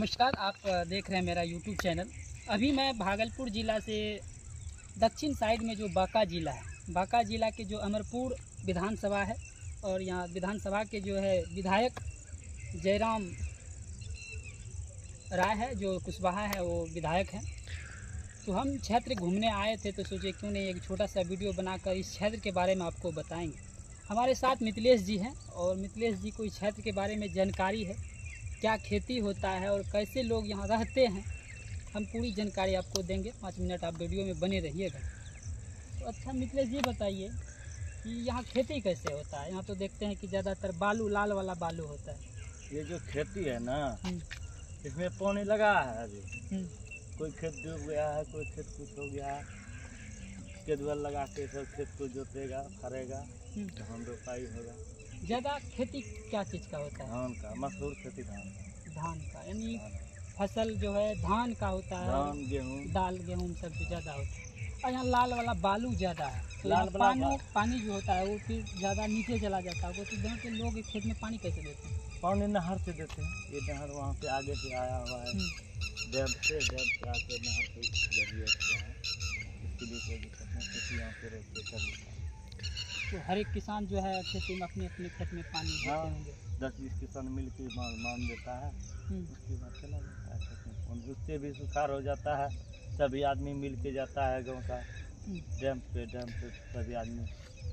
नमस्कार, आप देख रहे हैं मेरा यूट्यूब चैनल। अभी मैं भागलपुर ज़िला से दक्षिण साइड में जो बांका ज़िला है, बांका ज़िला के जो अमरपुर विधानसभा है और यहाँ विधानसभा के जो है विधायक जयराम राय है, जो कुशवाहा है वो विधायक हैं। तो हम क्षेत्र घूमने आए थे तो सोचे क्यों नहीं एक छोटा सा वीडियो बनाकर इस क्षेत्र के बारे में आपको बताएंगे। हमारे साथ मिथिलेश जी हैं और मिथिलेश जी को इस क्षेत्र के बारे में जानकारी है, क्या खेती होता है और कैसे लोग यहाँ रहते हैं, हम पूरी जानकारी आपको देंगे। 5 मिनट आप वीडियो में बने रहिएगा। तो अच्छा मिथिलेश जी बताइए कि यहाँ खेती कैसे होता है। यहाँ तो देखते हैं कि ज़्यादातर बालू, लाल वाला बालू होता है। ये जो खेती है ना, इसमें पानी लगा है अभी। कोई खेत डूब गया है, कोई खेत कुछ हो गया है, केदुअल लगा के सब खेत को जोतेगा, फरेगा, धान रोपाई होगा। ज़्यादा खेती क्या चीज़ का होता है? धान का, मशहूर खेती धान का। धान का यानी फसल जो है धान का होता है, धान, गेहूँ, दाल गेहूँ सब जो ज़्यादा होता है। और यहाँ लाल वाला बालू ज़्यादा है, तो लाल वाला पानी जो होता है वो फिर ज़्यादा नीचे चला जाता है। तो गाँव के लोग इस खेत में पानी कैसे देते हैं? पानी नहर से देते हैं। ये नहर वहाँ से आगे से आया हुआ है, डैम से आके नहर के जरिए से है। इसके लिए कोई दिक्कत नहीं, खेती यहाँ पे रहते कर। तो हर एक किसान जो है खेती में अपने अपने खेत में पानी देते होंगे। 10-20 किसान मिल के मान देता है, उसके बाद चला जाता है खेत में। उससे भी सुखार हो जाता है, सभी आदमी मिल के जाता है गाँव का डैम पे सभी आदमी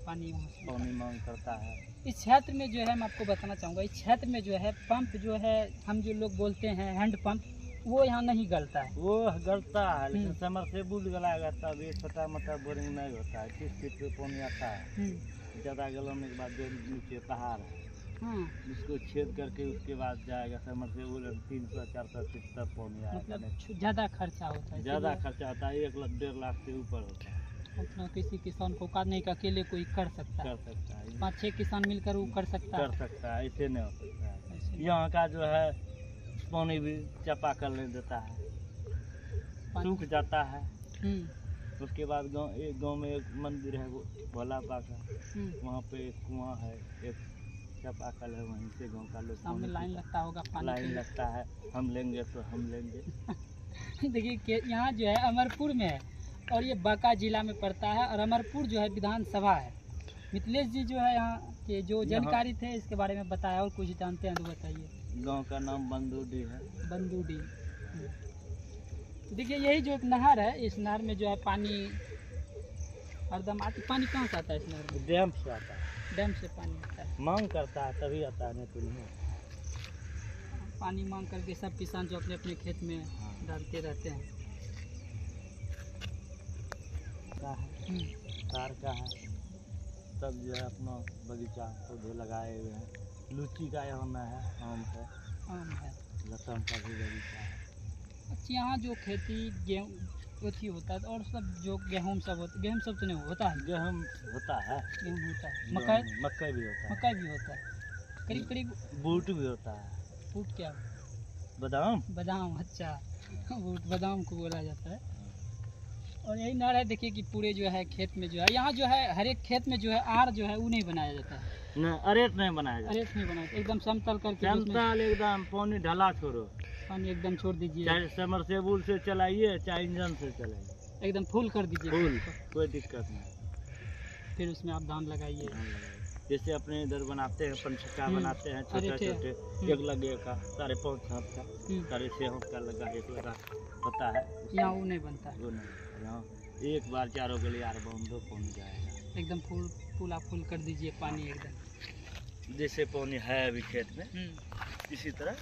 पानी मांग करता है। इस क्षेत्र में जो है मैं आपको बताना चाहूँगा, इस क्षेत्र में जो है पंप जो है हम जो लोग बोलते हैं हैंड पंप, वो यहाँ नहीं गलता है। वो गलता है लेकिन समरसेबुल गलाएगा तब ये छोटा मोटा बोरिंग नहीं होता है। 30 फीट पे पानी आता है, ज़्यादा गलाने के बाद जो नीचे पहाड़ है उसको छेद करके उसके बाद जाएगा समरसेबुल। 300-400 फीट तक पानी आएगा। ज़्यादा खर्चा होता है, ज़्यादा खर्चा होता है, 1-1.5 लाख से ऊपर होता है। उतना किसी किसान को का नहीं, अकेले कोई कर सकता है। 5-6 किसान मिलकर वो कर सकता है, ऐसे नहीं हो सकता है। यहाँ का जो है पानी भी चापा कर ले देता है, सूख जाता है। उसके बाद गांव में एक मंदिर है भोला बाबा का, वहाँ पे एक कुआं है, एक चापाकल है, वहीं से गांव का लोग सामने लाइन लगता होगा, लाइन लगता है, हम लेंगे तो हम लेंगे। देखिए यहाँ जो है अमरपुर में है और ये बांका जिला में पड़ता है और अमरपुर जो है विधानसभा है। मिथिलेश जी जो है यहाँ के जो जानकारी थे इसके बारे में बताया, और कुछ जानते हैं तो बताइए। गांव का नाम बंदूडी है। बंदूडी। देखिए यही जो एक नहर है, इस नहर में जो है पानी हरदम आती। पानी कहाँ से आता है इस नहर में? डैम से आता है। डैम से पानी आता है, मांग करता है तभी आता है, नहीं तो नहीं। पानी मांग करके सब किसान जो अपने अपने खेत में डालते रहते हैं। तार का है, सब जो है अपना बगीचा पौधे लगाए हुए हैं। लीची का यहाँ है, आम है, लताम का भी बगीचा है। अच्छा यहाँ जो खेती गेहूँ अथी होता है और सब जो गेहूँ सब होता, गेहूँ सब तो नहीं होता है? गेहूँ होता है, मकई भी होता है, करीब करीब। बूट भी होता है। बूट क्या? बादाम। अच्छा, बूट बादाम को बोला जाता है। और यही नहर है, देखिए कि पूरे जो है खेत में जो है, यहाँ जो है हर एक खेत में जो है आर जो है वो नहीं बनाया जाता है। नहीं, अरेट नहीं बनाया जाता। अरेट नहीं बनाया, एकदम समतल करके, समतल एकदम पानी ढला छोड़ो, पानी एकदम छोड़ दीजिए। चाहे समरसेबुल से चलाइए चाहे इंजन से चलाइए, एकदम फुल कर दीजिए, फुल, कोई दिक्कत नहीं। फिर उसमें आप धान लगाइए। जैसे अपने इधर बनाते हैं, पंचका बनाते हैं, छोटे एक लगे का 5.5 हाथ का, 6.5 हाथ का लगा, एक लगा होता है। यहाँ वो नहीं बनता है, वो नहीं। यहाँ एक बार चारों के लिए 4 बूंद पानी जाएगा। एकदम फुल कर दीजिए पानी, एकदम जैसे पानी है अभी खेत में, इसी तरह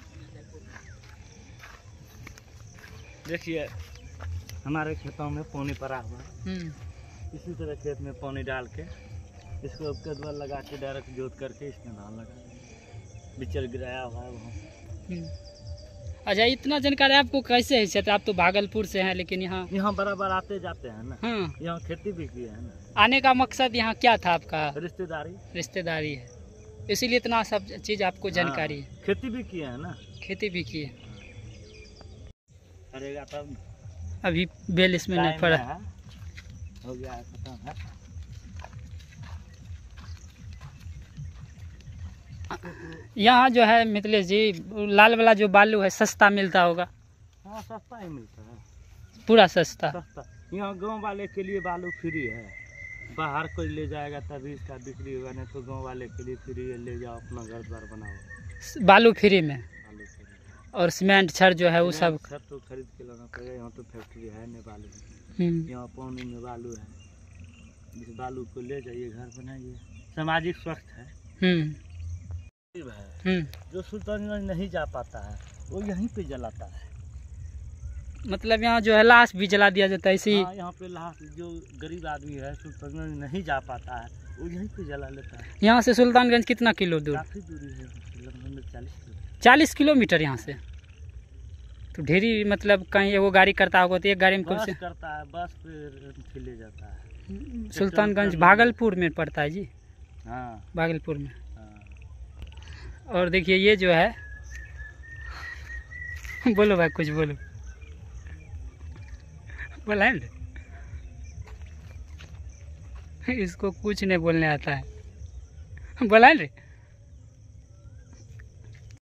देखिए हमारे खेतों में पानी पड़ा हुआ है। इसी तरह खेत में पानी डाल के इसको कदवा लगा के डायरेक्ट जोत करके इसमें धान लगा, बिचर गिराया हुआ है वहाँ। अच्छा, इतना जानकारी आपको कैसे है? आप तो भागलपुर से हैं लेकिन यहाँ बराबर आते जाते हैं ना। यहाँ खेती भी की है ना। आने का मकसद यहाँ क्या था आपका? रिश्तेदारी है, इसीलिए इतना सब चीज आपको जानकारी है। खेती भी किए है ना। खेती भी की है। करेगा तब। अभी बेल इसमें नहीं पड़ा, हो गया है, खत्म है। यहाँ जो है मिथिलेश जी, लाल वाला जो बालू है सस्ता मिलता होगा? हाँ सस्ता ही मिलता है, पूरा सस्ता। यहाँ गांव वाले के लिए बालू फ्री है, बाहर कोई ले जाएगा तभी इसका बिक्री होगा, नहीं तो गांव वाले के लिए फ्री है, ले जाओ अपना घर द्वार बनाओ। बालू फ्री में? बालू फ्री। और सीमेंट छड़ जो है वो सब? छड़ तो खरीद के लाना पड़ेगा, यहाँ तो फैक्ट्री है नहीं बालू। यहाँ पानी में बालू है, इस बालू को ले जाइए घर बनाइए, सामाजिक स्वस्थ है। जो सुल्तानगंज नहीं जा पाता है वो यहीं पे जलाता है। मतलब यहाँ जो है लाश भी जला दिया जाता है इसी? हाँ, यहाँ पे लाश जो गरीब आदमी है सुल्तानगंज नहीं जा पाता है वो यहीं पे जला लेता है। यहाँ से सुल्तानगंज कितना किलो दूर? काफी दूरी है, लगभग 40 किलोमीटर यहाँ से। तो ढेरी मतलब कहीं वो गाड़ी करता होगा तो एक गाड़ी में कौन से करता है, बस पे ले जाता है। सुल्तानगंज भागलपुर में पड़ता है जी? हाँ भागलपुर में। और देखिए ये जो है बोलो भाई कुछ बोलो। बोला है इसको कुछ नहीं बोलने आता है, बोला है।